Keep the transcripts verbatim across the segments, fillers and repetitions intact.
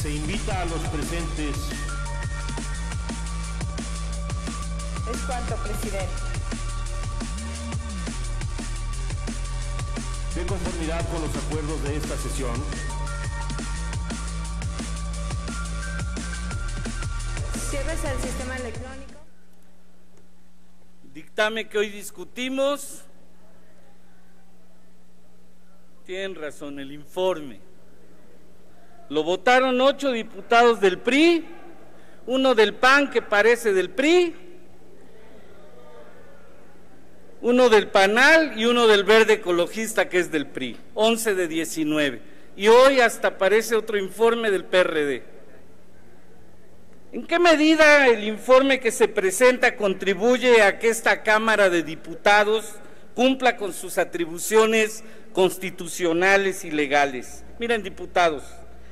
Se invita a los presentes. Es cuanto, presidente. De conformidad con los acuerdos de esta sesión, Cierres al sistema electrónico. Dictamen que hoy discutimos. Tienen razón, el informe. Lo votaron ocho diputados del P R I, uno del P A N que parece del P R I, uno del PANAL y uno del Verde Ecologista que es del P R I, once de diecinueve. Y hoy hasta aparece otro informe del P R D. ¿En qué medida el informe que se presenta contribuye a que esta Cámara de Diputados cumpla con sus atribuciones constitucionales y legales? Miren, diputados,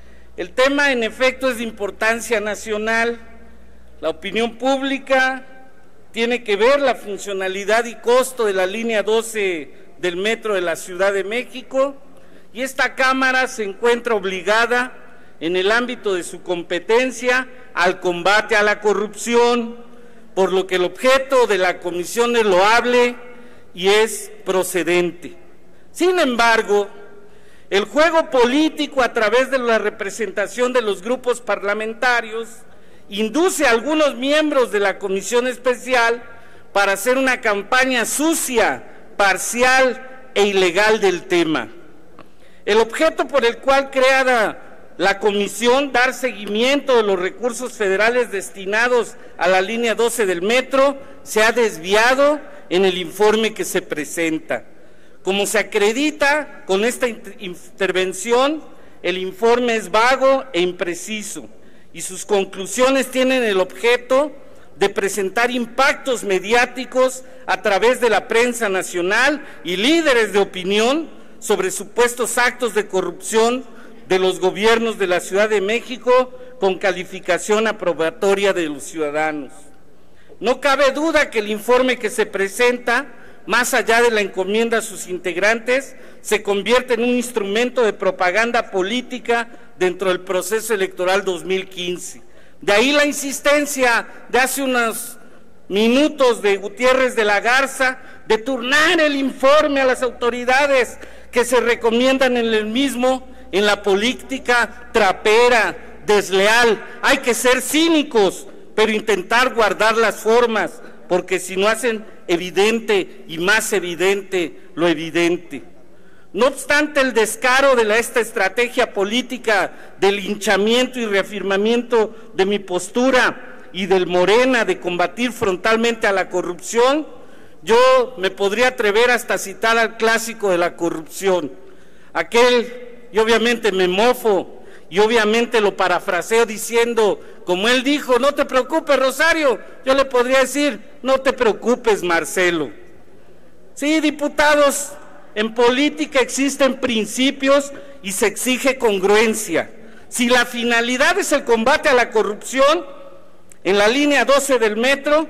el tema en efecto es de importancia nacional. La opinión pública tiene que ver la funcionalidad y costo de la línea doce del metro de la Ciudad de México, y esta Cámara se encuentra obligada en el ámbito de su competencia al combate a la corrupción, por lo que el objeto de la comisión es loable y es procedente. Sin embargo, el juego político a través de la representación de los grupos parlamentarios induce a algunos miembros de la comisión especial para hacer una campaña sucia, parcial e ilegal del tema. El objeto por el cual creada la comisión, dar seguimiento de los recursos federales destinados a la línea doce del metro, se ha desviado en el informe que se presenta. Como se acredita con esta intervención, el informe es vago e impreciso y sus conclusiones tienen el objeto de presentar impactos mediáticos a través de la prensa nacional y líderes de opinión sobre supuestos actos de corrupción de los gobiernos de la Ciudad de México con calificación aprobatoria de los ciudadanos. No cabe duda que el informe que se presenta, más allá de la encomienda a sus integrantes, se convierte en un instrumento de propaganda política dentro del proceso electoral dos mil quince. De ahí la insistencia de hace unos minutos de Gutiérrez de la Garza de turnar el informe a las autoridades que se recomiendan en el mismo. En la política trapera, desleal, hay que ser cínicos, pero intentar guardar las formas, porque si no hacen evidente y más evidente lo evidente. No obstante el descaro de la, esta estrategia política de linchamiento y reafirmamiento de mi postura y del Morena de combatir frontalmente a la corrupción, yo me podría atrever hasta a citar al clásico de la corrupción, aquel, y obviamente me mofo, y obviamente lo parafraseo diciendo, como él dijo, no te preocupes, Rosario, yo le podría decir, no te preocupes, Marcelo. Sí, diputados, en política existen principios y se exige congruencia. Si la finalidad es el combate a la corrupción, en la línea doce del metro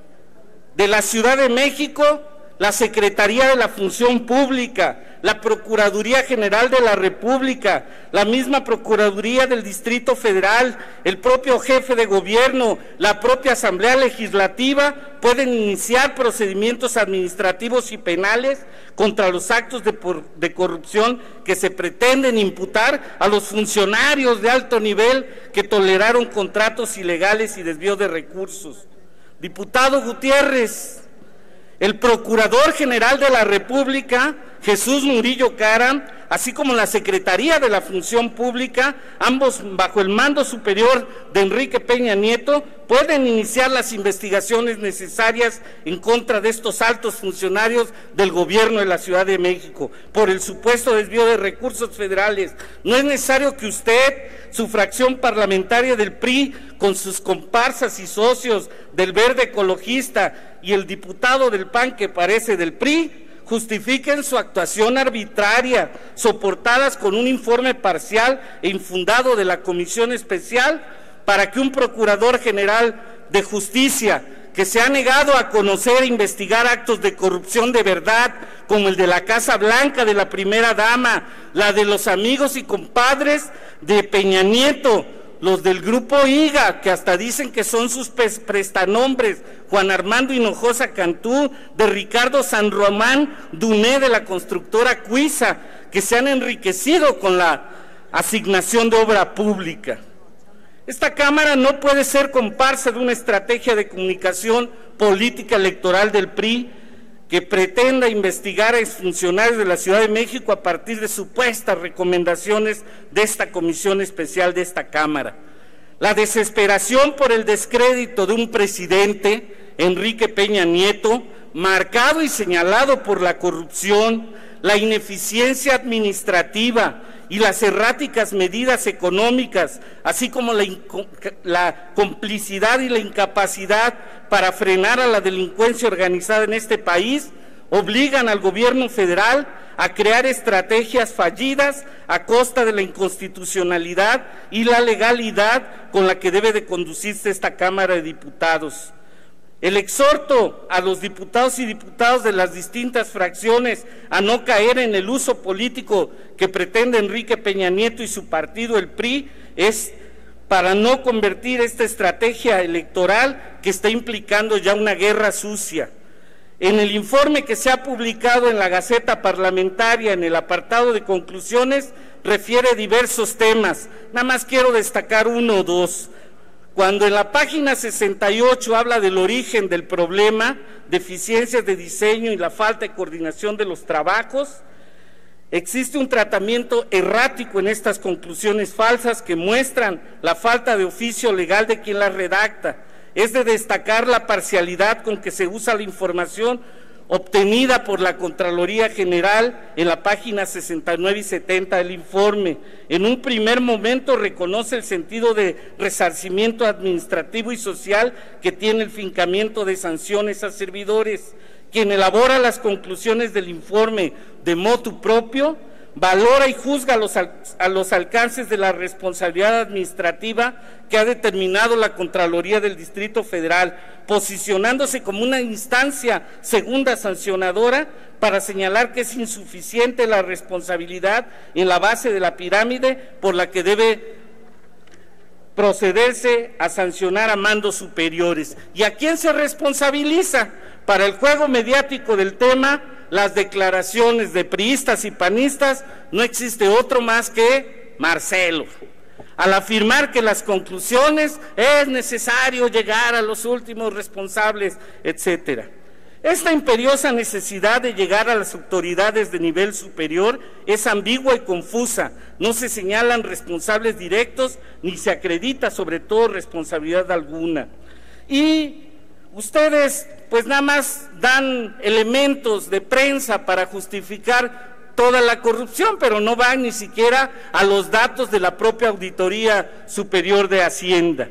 de la Ciudad de México, la Secretaría de la Función Pública, la Procuraduría General de la República, la misma Procuraduría del Distrito Federal, el propio jefe de gobierno, la propia Asamblea Legislativa pueden iniciar procedimientos administrativos y penales contra los actos de, por, de corrupción que se pretenden imputar a los funcionarios de alto nivel que toleraron contratos ilegales y desvío de recursos. Diputado Gutiérrez, el Procurador General de la República, Jesús Murillo Caram, así como la Secretaría de la Función Pública, ambos bajo el mando superior de Enrique Peña Nieto, pueden iniciar las investigaciones necesarias en contra de estos altos funcionarios del gobierno de la Ciudad de México por el supuesto desvío de recursos federales. No es necesario que usted, su fracción parlamentaria del P R I, con sus comparsas y socios del Verde Ecologista y el diputado del P A N que parece del P R I, justifiquen su actuación arbitraria, soportadas con un informe parcial e infundado de la Comisión Especial, para que un Procurador General de Justicia, que se ha negado a conocer e investigar actos de corrupción de verdad, como el de la Casa Blanca de la primera dama, la de los amigos y compadres de Peña Nieto, los del grupo I G A, que hasta dicen que son sus prestanombres, Juan Armando Hinojosa Cantú, de Ricardo San Román Duné, de la constructora Cuisa, que se han enriquecido con la asignación de obra pública. Esta Cámara no puede ser comparsa de una estrategia de comunicación política electoral del P R I que pretenda investigar a exfuncionarios de la Ciudad de México a partir de supuestas recomendaciones de esta comisión especial de esta Cámara. La desesperación por el descrédito de un presidente, Enrique Peña Nieto, marcado y señalado por la corrupción, la ineficiencia administrativa y las erráticas medidas económicas, así como la, la complicidad y la incapacidad para frenar a la delincuencia organizada en este país, obligan al gobierno federal a crear estrategias fallidas a costa de la inconstitucionalidad y la legalidad con la que debe de conducirse esta Cámara de Diputados. El exhorto a los diputados y diputadas de las distintas fracciones a no caer en el uso político que pretende Enrique Peña Nieto y su partido, el P R I, es para no convertir esta estrategia electoral que está implicando ya una guerra sucia. En el informe que se ha publicado en la Gaceta Parlamentaria, en el apartado de conclusiones, refiere diversos temas. Nada más quiero destacar uno o dos. Cuando en la página sesenta y ocho habla del origen del problema, deficiencias de diseño y la falta de coordinación de los trabajos, existe un tratamiento errático en estas conclusiones falsas que muestran la falta de oficio legal de quien las redacta. Es de destacar la parcialidad con que se usa la información obtenida por la Contraloría General en la página sesenta y nueve y setenta del informe. En un primer momento reconoce el sentido de resarcimiento administrativo y social que tiene el fincamiento de sanciones a servidores. Quien elabora las conclusiones del informe de motu propio, valora y juzga los, a los alcances de la responsabilidad administrativa que ha determinado la Contraloría del Distrito Federal, posicionándose como una instancia segunda sancionadora para señalar que es insuficiente la responsabilidad en la base de la pirámide por la que debe procederse a sancionar a mandos superiores. ¿Y a quién se responsabiliza? Para el juego mediático del tema, las declaraciones de priistas y panistas, no existe otro más que Marcelo. Al afirmar que las conclusiones es necesario llegar a los últimos responsables, etcétera. Esta imperiosa necesidad de llegar a las autoridades de nivel superior es ambigua y confusa. No se señalan responsables directos ni se acredita sobre todo responsabilidad alguna. Y ustedes pues nada más dan elementos de prensa para justificar toda la corrupción, pero no van ni siquiera a los datos de la propia Auditoría Superior de Hacienda.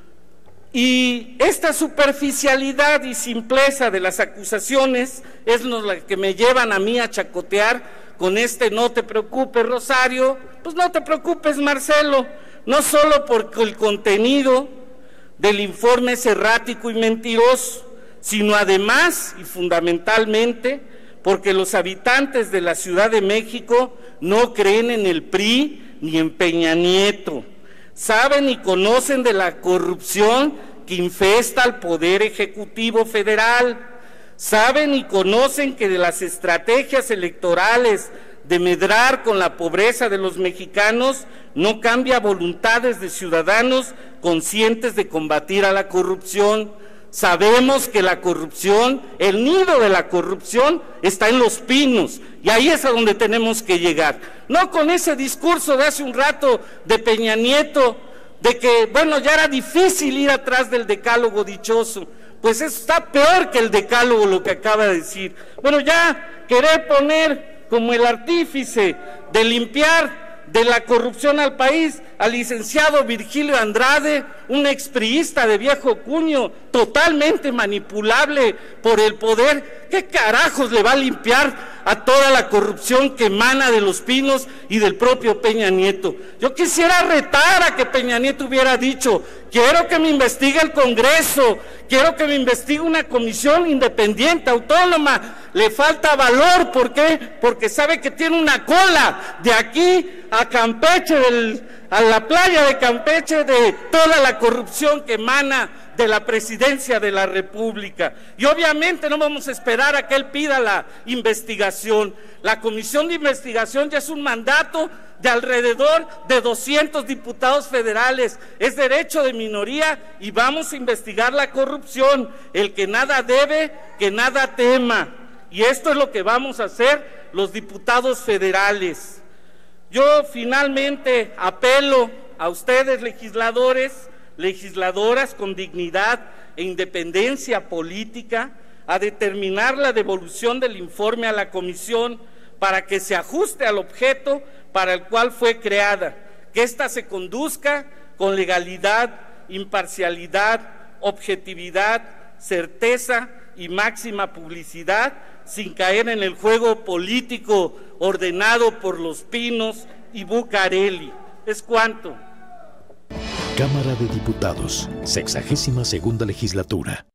Y esta superficialidad y simpleza de las acusaciones es lo que me llevan a mí a chacotear con este no te preocupes, Rosario, pues no te preocupes, Marcelo, no solo porque el contenido del informe es errático y mentiroso, sino además y fundamentalmente porque los habitantes de la Ciudad de México no creen en el P R I ni en Peña Nieto. Saben y conocen de la corrupción que infesta al Poder Ejecutivo Federal. Saben y conocen que de las estrategias electorales de medrar con la pobreza de los mexicanos no cambia voluntades de ciudadanos conscientes de combatir a la corrupción. Sabemos que la corrupción, el nido de la corrupción está en Los Pinos y ahí es a donde tenemos que llegar. No con ese discurso de hace un rato de Peña Nieto, de que, bueno, ya era difícil ir atrás del decálogo dichoso. Pues eso está peor que el decálogo lo que acaba de decir. Bueno, ya querer poner como el artífice de limpiar de la corrupción al país al licenciado Virgilio Andrade, un expriista de viejo cuño, totalmente manipulable por el poder. ¿Qué carajos le va a limpiar a toda la corrupción que emana de Los Pinos y del propio Peña Nieto? Yo quisiera retar a que Peña Nieto hubiera dicho: quiero que me investigue el Congreso, quiero que me investigue una comisión independiente, autónoma. Le falta valor, ¿por qué? Porque sabe que tiene una cola de aquí a Campeche, del, a la playa de Campeche de toda la corrupción que emana de la presidencia de la República. Y obviamente no vamos a esperar a que él pida la investigación. La comisión de investigación ya es un mandato de alrededor de doscientos diputados federales, es derecho de minoría y vamos a investigar la corrupción. El que nada debe, que nada tema. Y esto es lo que vamos a hacer los diputados federales. Yo finalmente apelo a ustedes, legisladores, legisladoras con dignidad e independencia política, a determinar la devolución del informe a la comisión para que se ajuste al objeto para el cual fue creada, que ésta se conduzca con legalidad, imparcialidad, objetividad, certeza y máxima publicidad, sin caer en el juego político ordenado por Los Pinos y Bucareli. Es cuanto. Cámara de Diputados, sexagésima segunda legislatura.